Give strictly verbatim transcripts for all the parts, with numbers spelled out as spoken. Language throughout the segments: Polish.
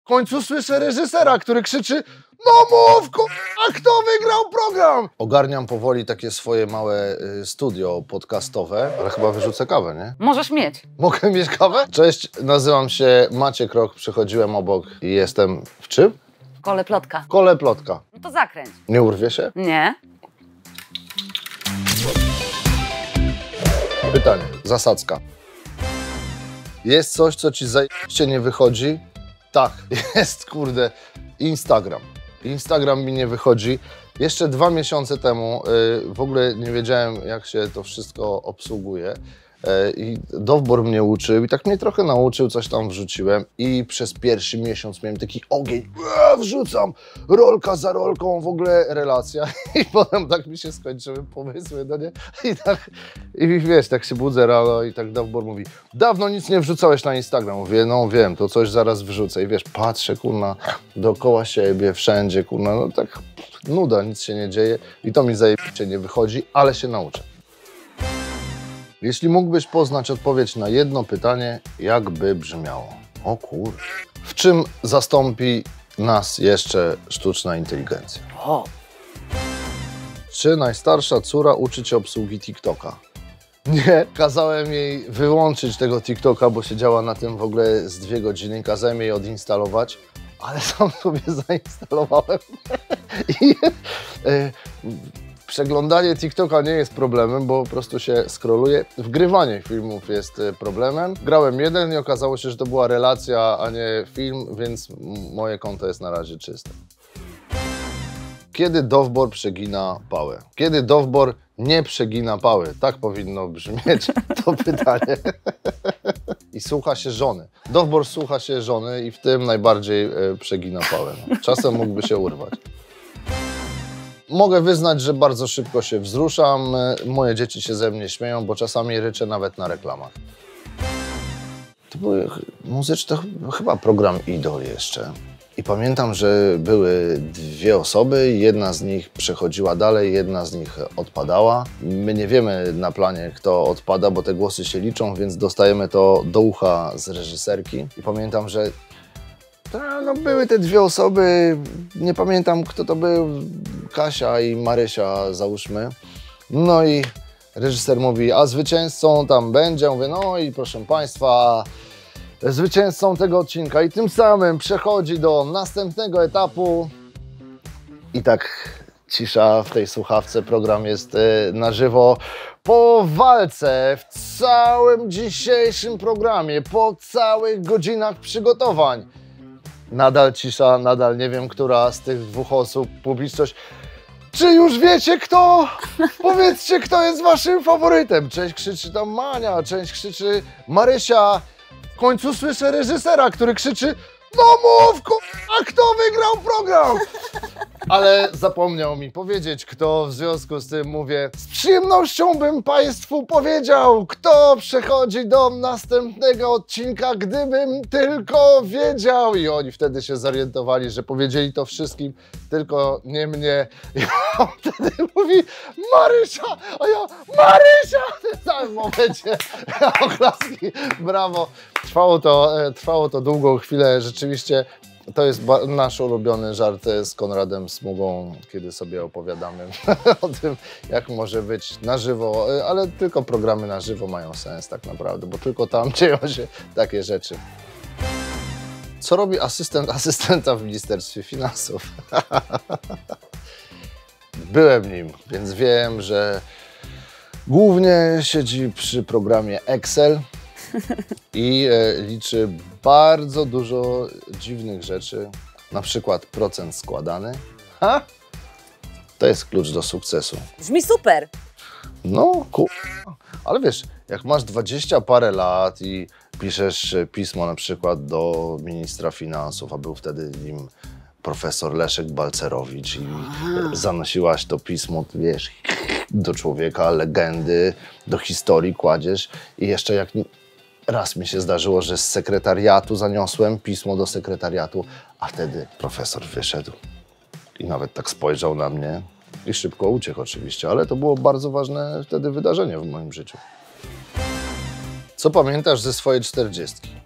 końcu słyszę reżysera, który krzyczy: no mów, a kto wygrał program? Ogarniam powoli takie swoje małe y, studio podcastowe, ale chyba wyrzucę kawę, nie? Możesz mieć. Mogę mieć kawę? Cześć, nazywam się Maciek Rok, przychodziłem obok i jestem w czym? W kole plotka. W kole plotka. No to zakręć. Nie urwie się? Nie. Pytanie, zasadzka. Jest coś, co ci zajebiście nie wychodzi? Tak, jest, kurde, Instagram. Instagram mi nie wychodzi. Jeszcze dwa miesiące temu yy, w ogóle nie wiedziałem, jak się to wszystko obsługuje. Yy, I Dowbor mnie uczył i tak mnie trochę nauczył, coś tam wrzuciłem i przez pierwszy miesiąc miałem taki ogień. Eee, wrzucam rolka za rolką, w ogóle relacja. I potem tak mi się skończyły pomysły, no nie? I tak, i wiesz, tak się budzę rano i tak Dowbor mówi: dawno nic nie wrzucałeś na Instagram. Mówię: no wiem, to coś zaraz wrzucę. I wiesz, patrzę, kurna, dookoła siebie, wszędzie, kurna, no tak nuda, nic się nie dzieje i to mi zajebiście nie wychodzi, ale się nauczę. Jeśli mógłbyś poznać odpowiedź na jedno pytanie, jak by brzmiało? O kur... W czym zastąpi nas jeszcze sztuczna inteligencja? O. Czy najstarsza córa uczy cię obsługi TikToka? Nie, kazałem jej wyłączyć tego TikToka, bo siedziała na tym w ogóle z dwie godziny. Kazałem jej odinstalować, ale sam sobie zainstalowałem. I, y, Przeglądanie TikToka nie jest problemem, bo po prostu się scrolluje. Wgrywanie filmów jest problemem. Grałem jeden i okazało się, że to była relacja, a nie film, więc moje konto jest na razie czyste. Kiedy Dowbor przegina pałę? Kiedy Dowbor nie przegina pały? Tak powinno brzmieć to pytanie. I słucha się żony. Dowbor słucha się żony i w tym najbardziej e, przegina pałę. No. Czasem mógłby się urwać. Mogę wyznać, że bardzo szybko się wzruszam. Moje dzieci się ze mnie śmieją, bo czasami ryczę nawet na reklamach. To były muzyczne, to chyba program Idol jeszcze. I pamiętam, że były dwie osoby, jedna z nich przechodziła dalej, jedna z nich odpadała. My nie wiemy na planie, kto odpada, bo te głosy się liczą, więc dostajemy to do ucha z reżyserki. I pamiętam, że Ta, no były te dwie osoby, nie pamiętam kto to był, Kasia i Marysia załóżmy. No i reżyser mówi: a zwycięzcą tam będzie? Mówię: no i proszę Państwa, zwycięzcą tego odcinka i tym samym przechodzi do następnego etapu. I tak cisza w tej słuchawce, program jest na żywo. Po walce w całym dzisiejszym programie, po całych godzinach przygotowań, nadal cisza, nadal nie wiem, która z tych dwóch osób, publiczność. Czy już wiecie kto? Powiedzcie, kto jest waszym faworytem. Część krzyczy tam Mania, część krzyczy Marysia. W końcu słyszę reżysera, który krzyczy: no mów, a kto wygrał program? Ale zapomniał mi powiedzieć kto, w związku z tym mówię: z przyjemnością bym Państwu powiedział, kto przechodzi do następnego odcinka, gdybym tylko wiedział. I oni wtedy się zorientowali, że powiedzieli to wszystkim, tylko nie mnie. I on wtedy mówi: Marysia, a ja: Marysia! W całym momencie oklaski, brawo. Trwało to, trwało to długą chwilę, rzeczywiście. To jest nasz ulubiony żart z Konradem Smugą, kiedy sobie opowiadamy o tym, jak może być na żywo, ale tylko programy na żywo mają sens tak naprawdę, bo tylko tam dzieją się takie rzeczy. Co robi asystent asystenta w Ministerstwie Finansów? Byłem nim, więc wiem, że głównie siedzi przy programie Excel i e, liczy bardzo dużo dziwnych rzeczy, na przykład procent składany. Ha? To jest klucz do sukcesu. Brzmi super. No, ku... ale wiesz, jak masz dwadzieścia parę lat i piszesz pismo na przykład do ministra finansów, a był wtedy nim profesor Leszek Balcerowicz i Aha. zanosiłaś to pismo, wiesz, do człowieka, legendy, do historii kładziesz i jeszcze jak... Raz mi się zdarzyło, że z sekretariatu zaniosłem pismo do sekretariatu, a wtedy profesor wyszedł i nawet tak spojrzał na mnie i szybko uciekł oczywiście, ale to było bardzo ważne wtedy wydarzenie w moim życiu. Co pamiętasz ze swojej czterdziestki?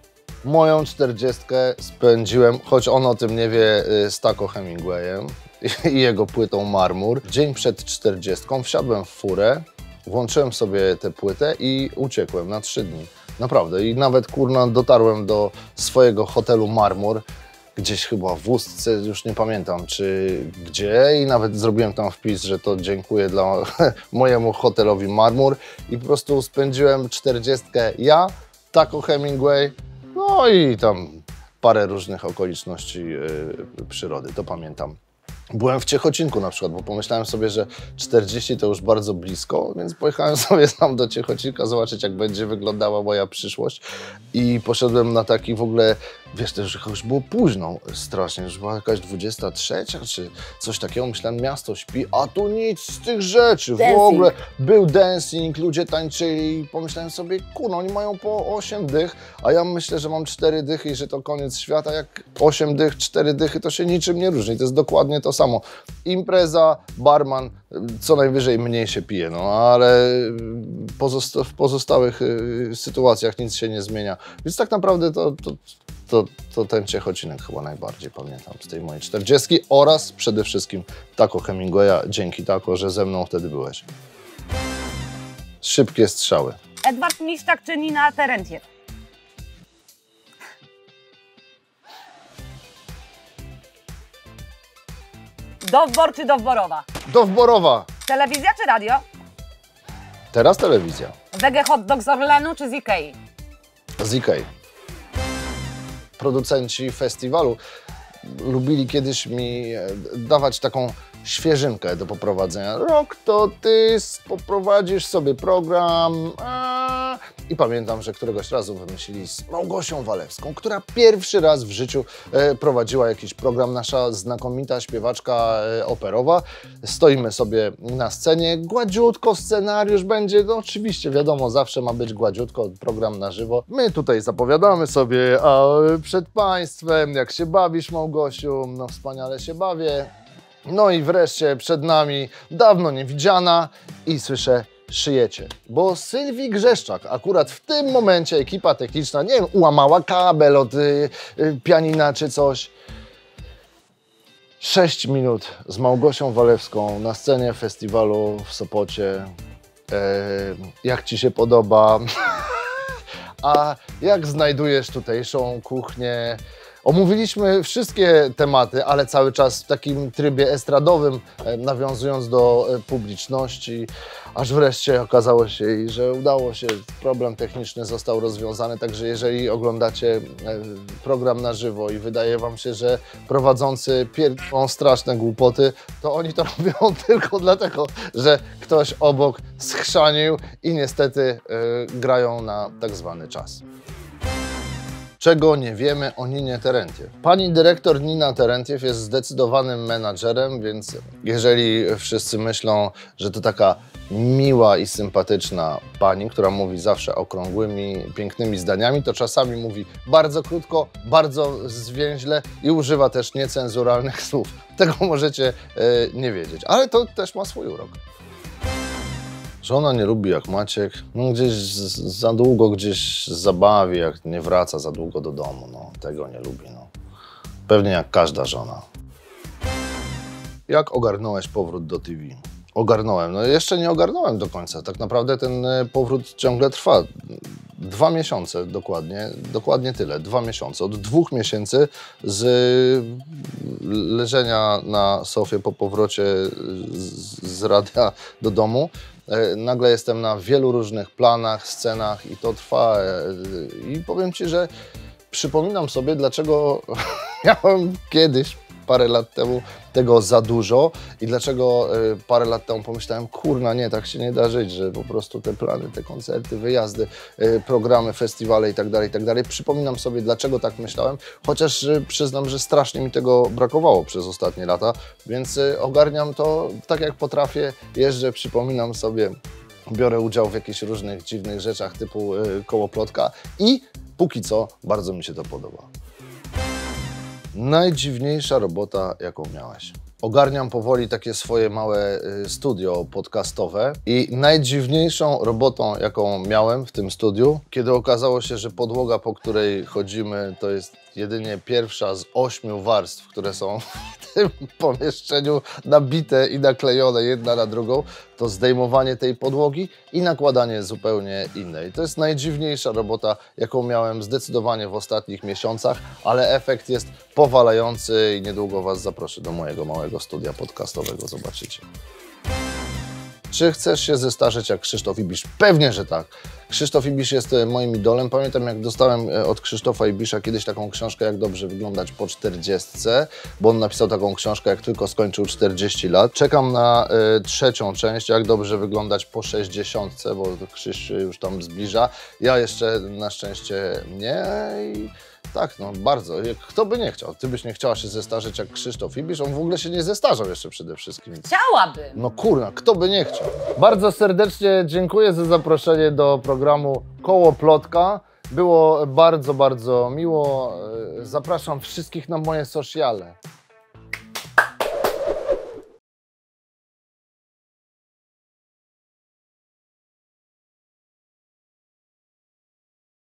Moją czterdziestkę spędziłem, choć on o tym nie wie, z Taco Hemingwayem i jego płytą Marmur. Dzień przed czterdziestką wsiadłem w furę, włączyłem sobie tę płytę i uciekłem na trzy dni. Naprawdę. I nawet, kurna, dotarłem do swojego hotelu Marmur, gdzieś chyba w Ustce, już nie pamiętam czy gdzie, i nawet zrobiłem tam wpis, że to dziękuję dla mojemu hotelowi Marmur i po prostu spędziłem czterdziestkę ja, Taco Hemingway, no i tam parę różnych okoliczności yy, przyrody, to pamiętam. Byłem w Ciechocinku na przykład, bo pomyślałem sobie, że czterdzieści to już bardzo blisko, więc pojechałem sobie tam do Ciechocinka zobaczyć, jak będzie wyglądała moja przyszłość i poszedłem na taki w ogóle, wiesz, to już już było późno strasznie, już była jakaś dwudziesta trzecia czy coś takiego, myślałem, miasto śpi, a tu nic z tych rzeczy, Dancing. W ogóle był dancing, ludzie tańczyli i pomyślałem sobie, kurno, oni mają po osiem dych, a ja myślę, że mam cztery dychy i że to koniec świata, jak osiem dych, cztery dychy, to się niczym nie różni, to jest dokładnie to samo. Impreza, barman, co najwyżej mniej się pije, no ale pozosta w pozostałych y, sytuacjach nic się nie zmienia. Więc tak naprawdę to, to, to, to ten Ciechocinek chyba najbardziej pamiętam z tej mojej czterdziestki oraz przede wszystkim Taco Hemingwaya. Dzięki Taco, że ze mną wtedy byłeś. Szybkie strzały. Edward Miszczak czy Nina Terentiew? Dowbor czy Dowborowa? Dowborowa. Telewizja czy radio? Teraz telewizja. Wege hot dog z Orlenu czy z Ikei? Z Ikei. Producenci festiwalu lubili kiedyś mi dawać taką świeżynkę do poprowadzenia. Rok to ty poprowadzisz sobie program. A... I pamiętam, że któregoś razu wymyślili z Małgosią Walewską, która pierwszy raz w życiu e, prowadziła jakiś program. Nasza znakomita śpiewaczka e, operowa. Stoimy sobie na scenie, gładziutko scenariusz będzie, no oczywiście wiadomo, zawsze ma być gładziutko, program na żywo. My tutaj zapowiadamy sobie, a przed Państwem, jak się bawisz, Małgosiu, no wspaniale się bawię. No i wreszcie przed nami dawno niewidziana i słyszę, szyjecie. Bo Sylwii Grzeszczak akurat w tym momencie ekipa techniczna, nie wiem, ułamała kabel od y, y, pianina czy coś. Sześć minut z Małgosią Walewską na scenie festiwalu w Sopocie. E, jak Ci się podoba? A jak znajdujesz tutejszą kuchnię? Omówiliśmy wszystkie tematy, ale cały czas w takim trybie estradowym, nawiązując do publiczności, aż wreszcie okazało się, że udało się, problem techniczny został rozwiązany, także jeżeli oglądacie program na żywo i wydaje Wam się, że prowadzący pierdolą straszne głupoty, to oni to robią tylko dlatego, że ktoś obok schrzanił i niestety yy, grają na tak zwany czas. Czego nie wiemy o Ninie Terentiew. Pani dyrektor Nina Terentiew jest zdecydowanym menadżerem, więc jeżeli wszyscy myślą, że to taka miła i sympatyczna pani, która mówi zawsze okrągłymi, pięknymi zdaniami, to czasami mówi bardzo krótko, bardzo zwięźle i używa też niecenzuralnych słów. Tego możecie yy, nie wiedzieć, ale to też ma swój urok. Żona nie lubi jak Maciek, no gdzieś z, za długo gdzieś zabawi, jak nie wraca za długo do domu, no tego nie lubi, no. Pewnie jak każda żona. Jak ogarnąłeś powrót do T V? Ogarnąłem, no jeszcze nie ogarnąłem do końca, tak naprawdę ten powrót ciągle trwa. Dwa miesiące dokładnie, dokładnie tyle, dwa miesiące. Od dwóch miesięcy z leżenia na sofie po powrocie z, z radia do domu, nagle jestem na wielu różnych planach, scenach i to trwa. I powiem Ci, że przypominam sobie, dlaczego miałem kiedyś, parę lat temu, tego za dużo i dlaczego parę lat temu pomyślałem, kurna, nie, tak się nie da żyć, że po prostu te plany, te koncerty, wyjazdy, programy, festiwale i tak dalej, i tak dalej. Przypominam sobie, dlaczego tak myślałem, chociaż przyznam, że strasznie mi tego brakowało przez ostatnie lata, więc ogarniam to tak jak potrafię, jeżdżę, przypominam sobie, biorę udział w jakichś różnych dziwnych rzeczach typu kołoplotka i póki co bardzo mi się to podoba. Najdziwniejsza robota, jaką miałeś? ogarniam powoli takie swoje małe studio podcastowe i najdziwniejszą robotą, jaką miałem w tym studiu, kiedy okazało się, że podłoga, po której chodzimy, to jest jedynie pierwsza z ośmiu warstw, które są w tym pomieszczeniu nabite i naklejone jedna na drugą, to zdejmowanie tej podłogi i nakładanie zupełnie innej. To jest najdziwniejsza robota, jaką miałem zdecydowanie w ostatnich miesiącach, ale efekt jest powalający i niedługo Was zaproszę do mojego małego studia podcastowego, zobaczycie. Czy chcesz się zestarzeć jak Krzysztof Ibisz? Pewnie, że tak. Krzysztof Ibisz jest moim idolem. Pamiętam, jak dostałem od Krzysztofa Ibisza kiedyś taką książkę, jak dobrze wyglądać po czterdziestce, bo on napisał taką książkę, jak tylko skończył czterdzieści lat. Czekam na y, trzecią część, jak dobrze wyglądać po sześćdziesiątce, bo Krzyś się już tam zbliża. Ja jeszcze na szczęście nie. I tak, no bardzo. Kto by nie chciał? Ty byś nie chciała się zestarzeć jak Krzysztof Ibisz? On w ogóle się nie zestarzał jeszcze przede wszystkim. Chciałabym. No kurna, kto by nie chciał? Bardzo serdecznie dziękuję za zaproszenie do programu Koło Plotka. Było bardzo, bardzo miło. Zapraszam wszystkich na moje sociale.